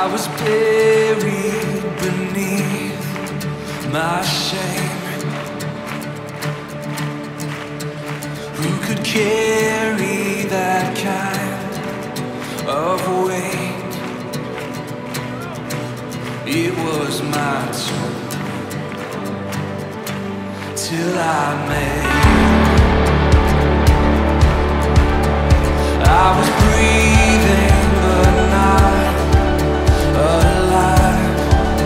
was buried beneath my shame. Who could carry that kind of weight? It was my turn till I made. I was breathing but not alive.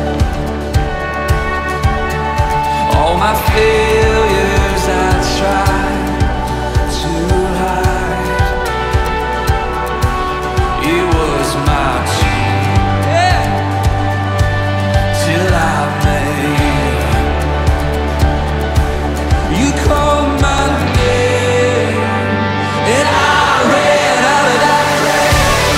All my failures I tried to hide. It was my turn, yeah, till I made. You called my name and I ran out of that grave,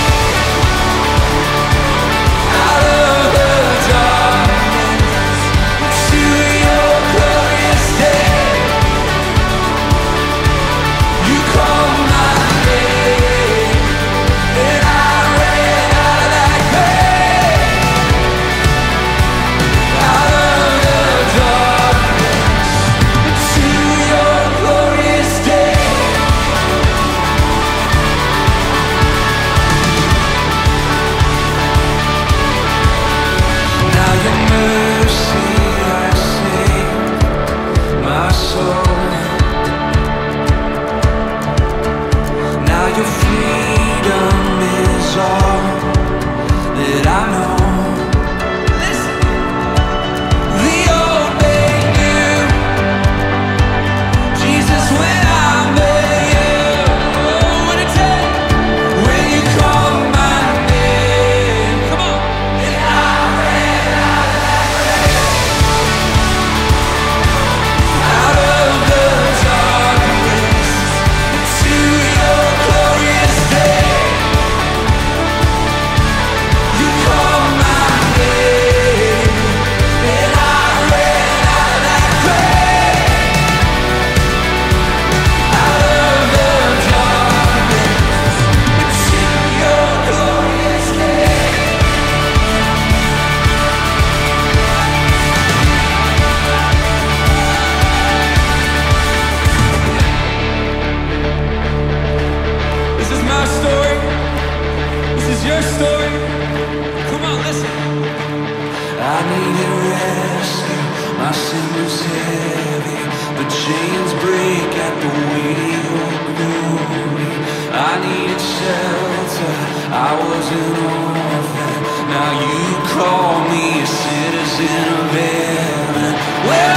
out of the darkness to your glorious day. You called my name and I ran out of that grave, out of the darkness to your glorious day. Now your mercy has saved my soul. Now your freedom is all that I know. Listen, the old man knew Jesus when I met you. Oh, what a day when you called my name. Come on, and I ran out of the darkness to your glorious day. You called my name and I ran out of that grave, out of the darkness to your glorious day. This is my story. This is your story. Come on, listen. I needed rescue. My sin was heavy. The chains break at the weight of your glory. I needed shelter. I was an orphan. Now you call me a citizen of heaven. Where